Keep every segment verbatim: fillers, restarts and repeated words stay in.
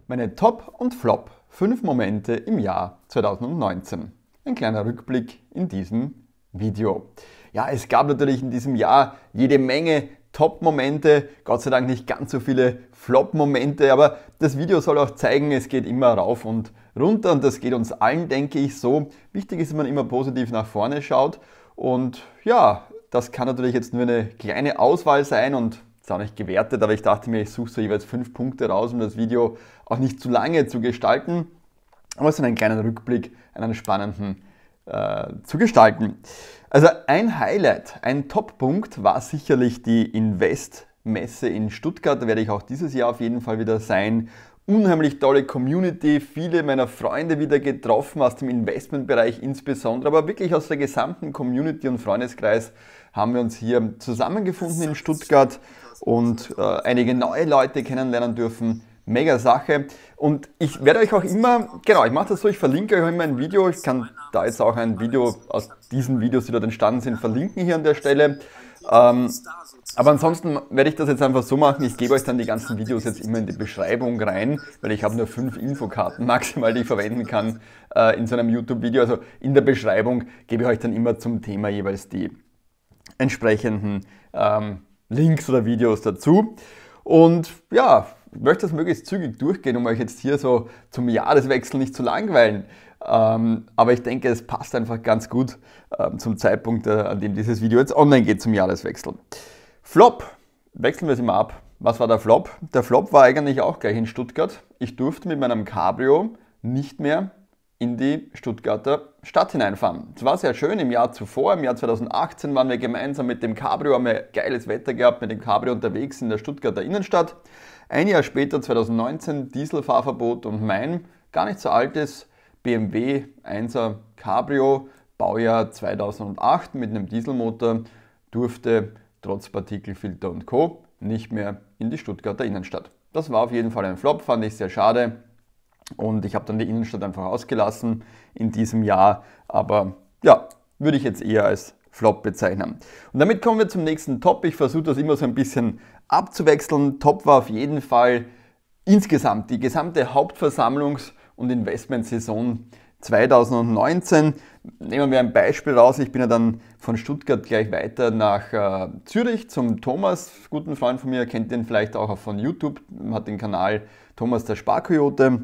Meine Top und Flop fünf Momente im Jahr zweitausendneunzehn. Ein kleiner Rückblick in diesem Video. Ja, es gab natürlich in diesem Jahr jede Menge Top-Momente, Gott sei Dank nicht ganz so viele Flop-Momente, aber das Video soll auch zeigen, es geht immer rauf und runter und das geht uns allen, denke ich, so. Wichtig ist, dass man immer positiv nach vorne schaut und ja, das kann natürlich jetzt nur eine kleine Auswahl sein und ist auch nicht gewertet, aber ich dachte mir, ich suche so jeweils fünf Punkte raus, um das Video auch nicht zu lange zu gestalten, aber es ist einen kleinen Rückblick, einen spannenden äh, zu gestalten. Also ein Highlight, ein Top-Punkt war sicherlich die Invest-Messe in Stuttgart, da werde ich auch dieses Jahr auf jeden Fall wieder sein. Unheimlich tolle Community, viele meiner Freunde wieder getroffen, aus dem Investmentbereich insbesondere, aber wirklich aus der gesamten Community und Freundeskreis haben wir uns hier zusammengefunden in Stuttgart und äh, einige neue Leute kennenlernen dürfen. Mega Sache. Und ich werde euch auch immer, genau, ich mache das so, ich verlinke euch auch immer ein Video. Ich kann da jetzt auch ein Video aus diesen Videos, die dort entstanden sind, verlinken hier an der Stelle. Ähm, aber ansonsten werde ich das jetzt einfach so machen, ich gebe euch dann die ganzen Videos jetzt immer in die Beschreibung rein, weil ich habe nur fünf Infokarten maximal, die ich verwenden kann äh, in so einem YouTube-Video. Also in der Beschreibung gebe ich euch dann immer zum Thema jeweils die entsprechenden ähm, Links oder Videos dazu. Und ja, ich möchte das möglichst zügig durchgehen, um euch jetzt hier so zum Jahreswechsel nicht zu langweilen. Ähm, aber ich denke, es passt einfach ganz gut ähm, zum Zeitpunkt, äh, an dem dieses Video jetzt online geht zum Jahreswechsel. Flop, wechseln wir es immer ab. Was war der Flop? Der Flop war eigentlich auch gleich in Stuttgart. Ich durfte mit meinem Cabrio nicht mehr in die Stuttgarter Stadt hineinfahren. Es war sehr schön im Jahr zuvor, im Jahr zweitausendachtzehn waren wir gemeinsam mit dem Cabrio, haben wir geiles Wetter gehabt, mit dem Cabrio unterwegs in der Stuttgarter Innenstadt. Ein Jahr später, zweitausendneunzehn, Dieselfahrverbot und mein gar nicht so altes B M W einser Cabrio, Baujahr zweitausendacht mit einem Dieselmotor, durfte trotz Partikelfilter und Co. nicht mehr in die Stuttgarter Innenstadt. Das war auf jeden Fall ein Flop, fand ich sehr schade. Und ich habe dann die Innenstadt einfach ausgelassen in diesem Jahr, aber ja, würde ich jetzt eher als Flop bezeichnen. Und damit kommen wir zum nächsten Top. Ich versuche das immer so ein bisschen abzuwechseln. Top war auf jeden Fall insgesamt die gesamte Hauptversammlungs- und Investmentsaison zweitausendneunzehn. Nehmen wir ein Beispiel raus. Ich bin ja dann von Stuttgart gleich weiter nach äh, Zürich zum Thomas, guten Freund von mir, kennt den vielleicht auch von YouTube, hat den Kanal Thomas der Sparkoyote.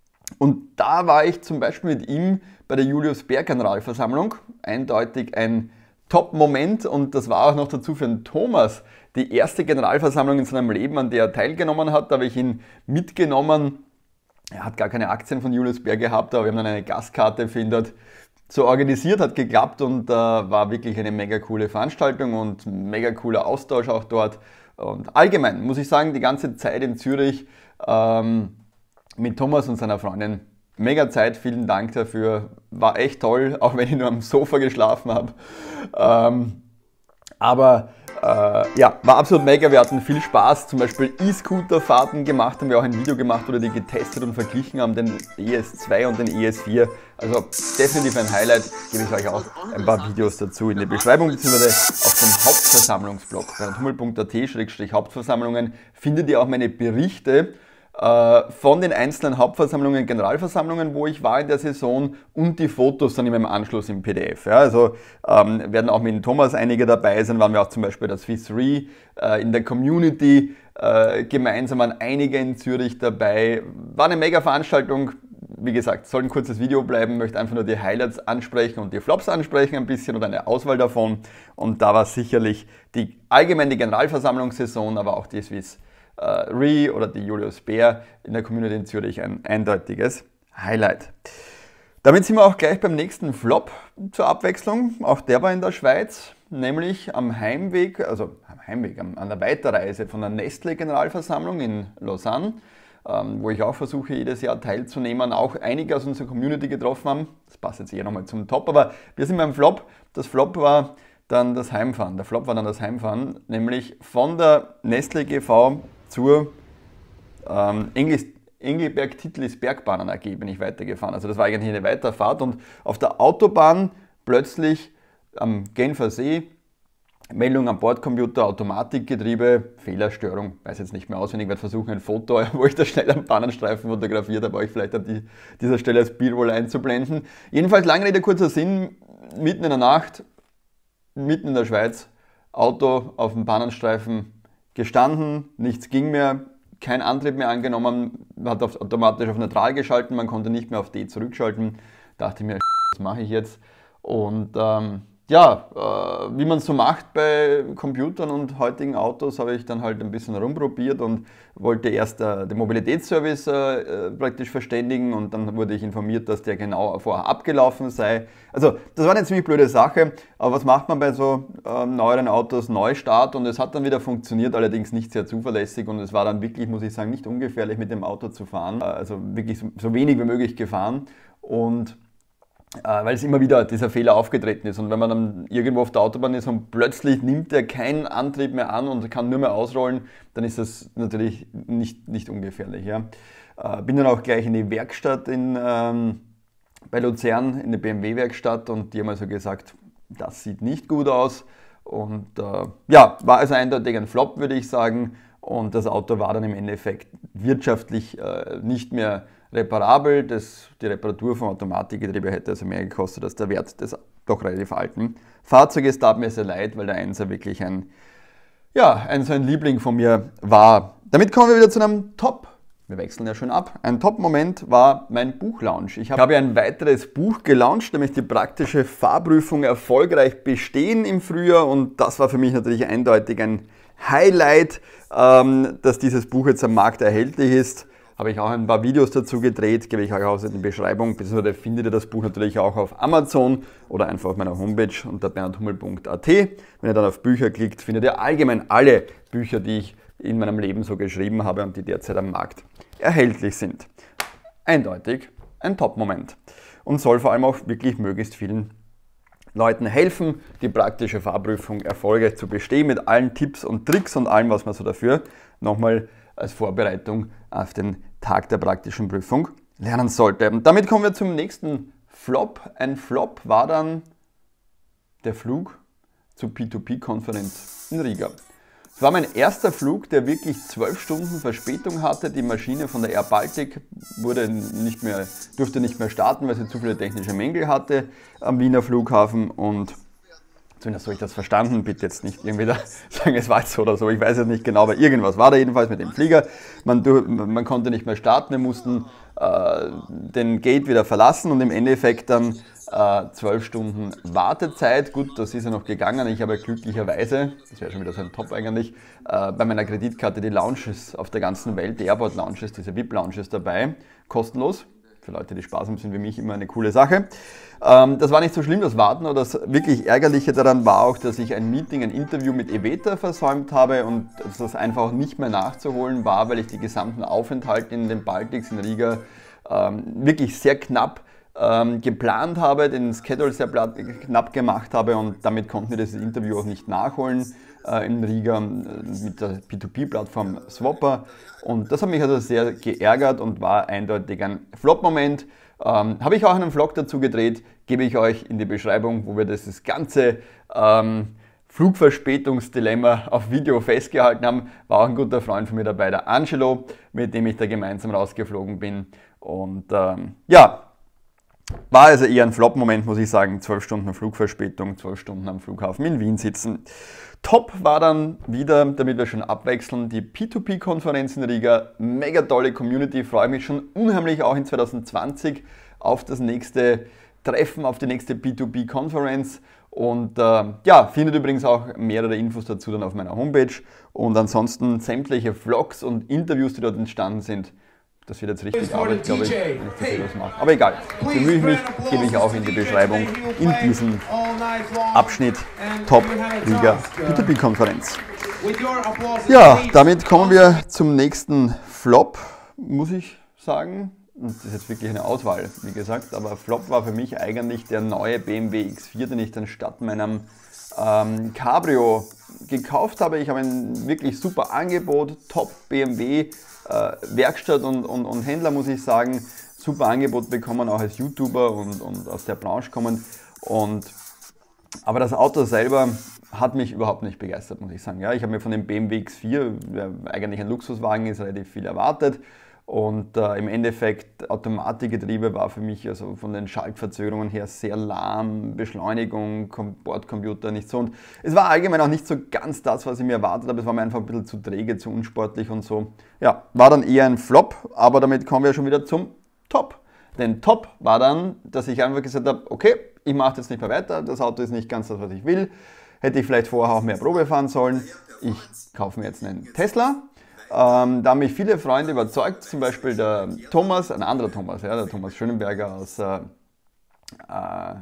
Und da war ich zum Beispiel mit ihm bei der Julius Baer Generalversammlung, eindeutig ein Top-Moment und das war auch noch dazu für den Thomas die erste Generalversammlung in seinem Leben, an der er teilgenommen hat. Da habe ich ihn mitgenommen. Er hat gar keine Aktien von Julius Baer gehabt, aber wir haben dann eine Gastkarte für ihn dort so organisiert, hat geklappt und äh, war wirklich eine mega coole Veranstaltung und mega cooler Austausch auch dort. Und allgemein muss ich sagen, die ganze Zeit in Zürich ähm, mit Thomas und seiner Freundin, mega Zeit, vielen Dank dafür, war echt toll, auch wenn ich nur am Sofa geschlafen habe. Ähm, aber äh, ja, war absolut mega, wir hatten viel Spaß, zum Beispiel E-Scooter-Fahrten gemacht, haben wir auch ein Video gemacht, wo wir die getestet und verglichen haben, den E S zwei und den E S vier. Also definitiv ein Highlight, gebe ich euch auch ein paar Videos dazu in die Beschreibung bzw. auf dem Hauptversammlungsblog. Bei tummel punkt at Schrägstrich Hauptversammlungen findet ihr auch meine Berichte von den einzelnen Hauptversammlungen, Generalversammlungen, wo ich war in der Saison und die Fotos dann immer im Anschluss im P D F. Ja, also ähm, werden auch mit dem Thomas einige dabei sein, waren wir auch zum Beispiel bei der Swiss Re äh, in der Community äh, gemeinsam, waren einige in Zürich dabei. War eine mega Veranstaltung. Wie gesagt, soll ein kurzes Video bleiben, möchte einfach nur die Highlights ansprechen und die Flops ansprechen ein bisschen oder eine Auswahl davon. Und da war sicherlich die allgemeine Generalversammlungssaison, aber auch die Swiss Uh, Re oder die Julius Baer in der Community in Zürich ein eindeutiges Highlight. Damit sind wir auch gleich beim nächsten Flop zur Abwechslung. Auch der war in der Schweiz, nämlich am Heimweg, also am Heimweg, an der Weiterreise von der Nestlé Generalversammlung in Lausanne, ähm, wo ich auch versuche jedes Jahr teilzunehmen, auch einige aus unserer Community getroffen haben. Das passt jetzt eher nochmal zum Top, aber wir sind beim Flop. Das Flop war dann das Heimfahren. Der Flop war dann das Heimfahren, nämlich von der Nestlé G V zur ähm, Engelberg-Titlis Bergbahnen A G bin ich weitergefahren. Also das war eigentlich eine Weiterfahrt und auf der Autobahn plötzlich am Genfer See Meldung am Bordcomputer, Automatikgetriebe, Fehlerstörung, weiß jetzt nicht mehr auswendig, werde versuchen ein Foto, wo ich da schnell am Pannenstreifen fotografiert habe, euch vielleicht an die, dieser Stelle als B-Roll einzublenden. Jedenfalls, lange Rede, kurzer Sinn, mitten in der Nacht, mitten in der Schweiz, Auto auf dem Pannenstreifen gestanden, nichts ging mehr, kein Antrieb mehr angenommen, hat auf, automatisch auf Neutral geschalten, man konnte nicht mehr auf D zurückschalten. Dachte mir, was mache ich jetzt? Und ähm, ja, äh, wie man es so macht bei Computern und heutigen Autos, habe ich dann halt ein bisschen rumprobiert und wollte erst äh, den Mobilitätsservice äh, praktisch verständigen und dann wurde ich informiert, dass der genau vorher abgelaufen sei. Also das war eine ziemlich blöde Sache, aber was macht man bei so äh, neueren Autos? Neustart, und es hat dann wieder funktioniert, allerdings nicht sehr zuverlässig, und es war dann wirklich, muss ich sagen, nicht ungefährlich mit dem Auto zu fahren, äh, also wirklich so, so wenig wie möglich gefahren, und weil es immer wieder dieser Fehler aufgetreten ist. Und wenn man dann irgendwo auf der Autobahn ist und plötzlich nimmt er keinen Antrieb mehr an und kann nur mehr ausrollen, dann ist das natürlich nicht, nicht ungefährlich. Ja. Bin dann auch gleich in die Werkstatt in, ähm, bei Luzern, in die B M W-Werkstatt, und die haben also gesagt, das sieht nicht gut aus. Und äh, ja, war also eindeutig ein Flop, würde ich sagen. Und das Auto war dann im Endeffekt wirtschaftlich äh, nicht mehr reparabel. Das, die Reparatur vom Automatikgetriebe hätte also mehr gekostet als der Wert des doch relativ alten Fahrzeuges. Tat mir sehr leid, weil der Einser wirklich ein, ja, ein, so ein Liebling von mir war. Damit kommen wir wieder zu einem Top. Wir wechseln ja schon ab. Ein Top-Moment war mein Buchlaunch. Ich habe ein weiteres Buch gelauncht, nämlich die praktische Fahrprüfung erfolgreich bestehen im Frühjahr, und das war für mich natürlich eindeutig ein Highlight, ähm, dass dieses Buch jetzt am Markt erhältlich ist. Habe ich auch ein paar Videos dazu gedreht, gebe ich euch auch in die Beschreibung, beziehungsweise findet ihr das Buch natürlich auch auf Amazon oder einfach auf meiner Homepage unter bernhardhummel punkt a t. Wenn ihr dann auf Bücher klickt, findet ihr allgemein alle Bücher, die ich in meinem Leben so geschrieben habe und die derzeit am Markt erhältlich sind. Eindeutig ein Top-Moment und soll vor allem auch wirklich möglichst vielen Leuten helfen, die praktische Fahrprüfung erfolgreich zu bestehen, mit allen Tipps und Tricks und allem, was man so dafür nochmal als Vorbereitung auf den Tag der praktischen Prüfung lernen sollte. Und damit kommen wir zum nächsten Flop. Ein Flop war dann der Flug zur P zwei P-Konferenz in Riga. Es war mein erster Flug, der wirklich zwölf Stunden Verspätung hatte. Die Maschine von der Air Baltic wurde nicht mehr, durfte nicht mehr starten, weil sie zu viele technische Mängel hatte am Wiener Flughafen, und zumindest habe ich das verstanden, bitte jetzt nicht irgendwie da sagen, es war jetzt so oder so, ich weiß es nicht genau, aber irgendwas war da jedenfalls mit dem Flieger. Man, man konnte nicht mehr starten, wir mussten äh, den Gate wieder verlassen und im Endeffekt dann äh, zwölf Stunden Wartezeit. Gut, das ist ja noch gegangen. Ich habe glücklicherweise, das wäre schon wieder so ein Top eigentlich, äh, bei meiner Kreditkarte die Lounges auf der ganzen Welt, die Airport Lounges, diese V I P-Lounges dabei, kostenlos. Für Leute, die Spaß haben, sind wie mich immer eine coole Sache. Ähm, das war nicht so schlimm, das Warten, aber das wirklich Ärgerliche daran war auch, dass ich ein Meeting, ein Interview mit Eveta versäumt habe und das einfach nicht mehr nachzuholen war, weil ich die gesamten Aufenthalte in den Baltics in Riga ähm, wirklich sehr knapp ähm, geplant habe, den Schedule sehr knapp gemacht habe, und damit konnten wir das Interview auch nicht nachholen äh, in Riga mit der P zwei P-Plattform Swapper, und das hat mich also sehr geärgert und war eindeutig ein Flop-Moment. Ähm, habe ich auch einen Vlog dazu gedreht, gebe ich euch in die Beschreibung, wo wir das, das ganze ähm, Flugverspätungsdilemma auf Video festgehalten haben. War auch ein guter Freund von mir dabei, der Angelo, mit dem ich da gemeinsam rausgeflogen bin, und ähm, ja, war also eher ein Flop-Moment, muss ich sagen. zwölf Stunden Flugverspätung, zwölf Stunden am Flughafen in Wien sitzen. Top war dann wieder, damit wir schon abwechseln, die P zwei P-Konferenz in Riga. Mega tolle Community, freue mich schon unheimlich auch in zwanzig zwanzig auf das nächste Treffen, auf die nächste P zwei P-Konferenz. Und äh, ja, findet übrigens auch mehrere Infos dazu dann auf meiner Homepage. Und ansonsten sämtliche Vlogs und Interviews, die dort entstanden sind. Das wird jetzt richtig Arbeit, glaube ich, wenn ich das Videos mache. Aber egal, bemühe ich mich, gebe ich auch in die Beschreibung in diesem Abschnitt Top Riga P zwei P-Konferenz. Ja, damit kommen wir zum nächsten Flop, muss ich sagen. Und das ist jetzt wirklich eine Auswahl, wie gesagt, aber Flop war für mich eigentlich der neue B M W X vier, den ich dann statt meinem ähm, Cabrio gekauft habe. Ich habe ein wirklich super Angebot, Top B M W äh, Werkstatt und, und, und Händler, muss ich sagen. Super Angebot bekommen, auch als YouTuber und, und aus der Branche kommen. Und, aber das Auto selber hat mich überhaupt nicht begeistert, muss ich sagen. Ja, ich habe mir von dem B M W X vier, der eigentlich ein Luxuswagen ist, relativ viel erwartet. Und äh, im Endeffekt, Automatikgetriebe war für mich also von den Schaltverzögerungen her sehr lahm, Beschleunigung, Bordcomputer nicht so. Und es war allgemein auch nicht so ganz das, was ich mir erwartet habe. Es war mir einfach ein bisschen zu träge, zu unsportlich und so. Ja, war dann eher ein Flop, aber damit kommen wir schon wieder zum Top. Denn Top war dann, dass ich einfach gesagt habe, okay, ich mache jetzt nicht mehr weiter, das Auto ist nicht ganz das, was ich will. Hätte ich vielleicht vorher auch mehr Probe fahren sollen. Ich kaufe mir jetzt einen Tesla. Ähm, da haben mich viele Freunde überzeugt, zum Beispiel der Thomas, ein anderer Thomas, ja, der Thomas Schönenberger aus, äh, äh,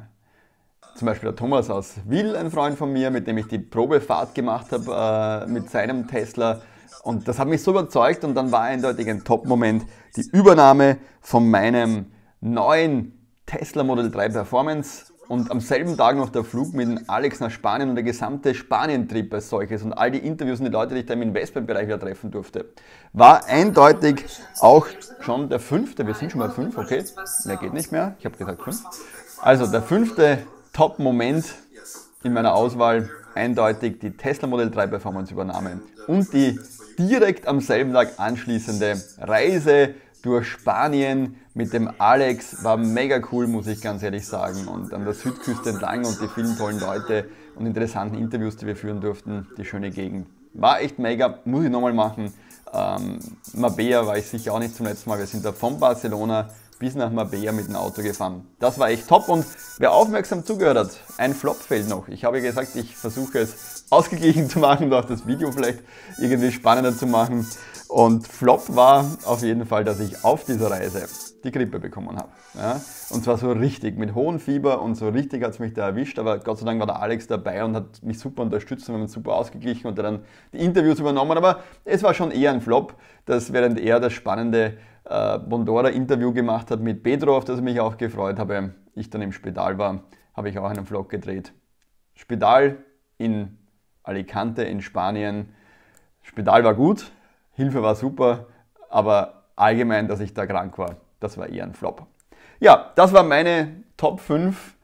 zum Beispiel der Thomas aus Wil, ein Freund von mir, mit dem ich die Probefahrt gemacht habe, äh, mit seinem Tesla. Und das hat mich so überzeugt und dann war eindeutig ein Top-Moment die Übernahme von meinem neuen Tesla Model drei Performance. Und am selben Tag noch der Flug mit dem Alex nach Spanien und der gesamte Spanien-Trip als solches und all die Interviews und die Leute, die ich da im Investmentbereich wieder treffen durfte, war eindeutig auch schon der fünfte, wir sind schon mal fünf, okay, mehr geht nicht mehr, ich habe gesagt fünf. Also der fünfte Top-Moment in meiner Auswahl, eindeutig die Tesla Model drei Performance Übernahme und die direkt am selben Tag anschließende Reise durch Spanien mit dem Alex, war mega cool, muss ich ganz ehrlich sagen. Und an der Südküste entlang und die vielen tollen Leute und interessanten Interviews, die wir führen durften, die schöne Gegend. War echt mega, muss ich nochmal machen. Ähm, Marbella war ich sicher auch nicht zum letzten Mal. Wir sind da von Barcelona bis nach Marbella mit dem Auto gefahren. Das war echt top und wer aufmerksam zugehört hat, ein Flop fehlt noch. Ich habe gesagt, ich versuche es ausgeglichen zu machen und auch das Video vielleicht irgendwie spannender zu machen. Und Flop war auf jeden Fall, dass ich auf dieser Reise die Grippe bekommen habe. Ja? Und zwar so richtig, mit hohem Fieber und so richtig hat es mich da erwischt, aber Gott sei Dank war der Alex dabei und hat mich super unterstützt und wir haben uns super ausgeglichen und dann die Interviews übernommen, aber es war schon eher ein Flop, dass während er das spannende äh, Bondora-Interview gemacht hat mit Pedro, auf das ich mich auch gefreut habe, ich dann im Spital war, habe ich auch einen Vlog gedreht. Spital in Alicante in Spanien, Spital war gut, Hilfe war super, aber allgemein, dass ich da krank war, das war eher ein Flop. Ja, das waren meine Top fünf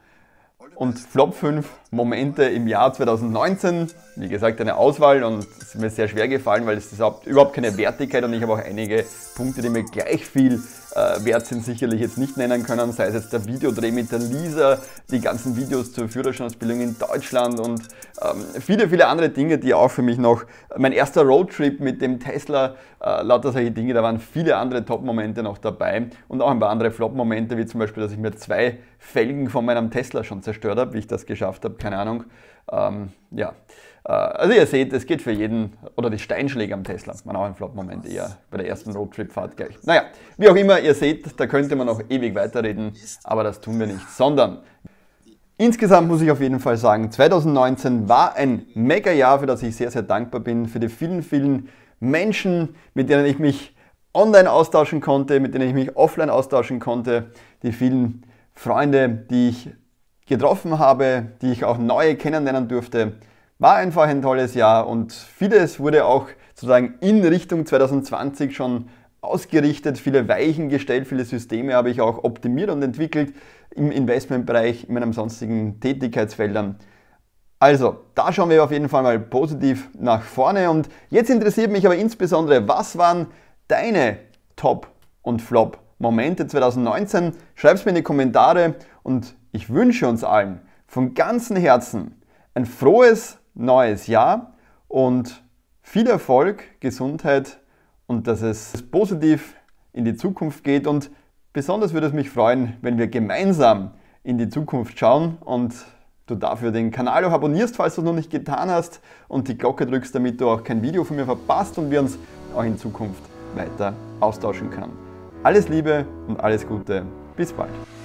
und Flop fünf Momente im Jahr zweitausendneunzehn. Wie gesagt, eine Auswahl und es ist mir sehr schwer gefallen, weil es ist überhaupt keine Wertigkeit und ich habe auch einige Punkte, die mir gleich viel äh, wert sind, sicherlich jetzt nicht nennen können, sei es jetzt der Videodreh mit der Lisa, die ganzen Videos zur Führerscheinausbildung in Deutschland und ähm, viele, viele andere Dinge, die auch für mich noch, mein erster Roadtrip mit dem Tesla, äh, lauter solche Dinge, da waren viele andere Top-Momente noch dabei und auch ein paar andere Flop-Momente, wie zum Beispiel, dass ich mir zwei Felgen von meinem Tesla schon zerstört habe, wie ich das geschafft habe, keine Ahnung. Ähm, ja. Also ihr seht, es geht für jeden, oder die Steinschläge am Tesla, war auch ein Flop-Moment eher bei der ersten Roadtrip-Fahrt gleich. Naja, wie auch immer, ihr seht, da könnte man noch ewig weiterreden, aber das tun wir nicht, sondern insgesamt muss ich auf jeden Fall sagen, zweitausendneunzehn war ein mega Jahr, für das ich sehr, sehr dankbar bin, für die vielen, vielen Menschen, mit denen ich mich online austauschen konnte, mit denen ich mich offline austauschen konnte, die vielen Freunde, die ich getroffen habe, die ich auch neue kennenlernen durfte. War einfach ein tolles Jahr und vieles wurde auch sozusagen in Richtung zweitausendzwanzig schon ausgerichtet, viele Weichen gestellt, viele Systeme habe ich auch optimiert und entwickelt im Investmentbereich, in meinen sonstigen Tätigkeitsfeldern. Also, da schauen wir auf jeden Fall mal positiv nach vorne und jetzt interessiert mich aber insbesondere, was waren deine Top- und Flop-Momente zweitausendneunzehn? Schreib es mir in die Kommentare und ich wünsche uns allen von ganzem Herzen ein frohes neues Jahr und viel Erfolg, Gesundheit und dass es positiv in die Zukunft geht und besonders würde es mich freuen, wenn wir gemeinsam in die Zukunft schauen und du dafür den Kanal auch abonnierst, falls du es noch nicht getan hast und die Glocke drückst, damit du auch kein Video von mir verpasst und wir uns auch in Zukunft weiter austauschen können. Alles Liebe und alles Gute, bis bald.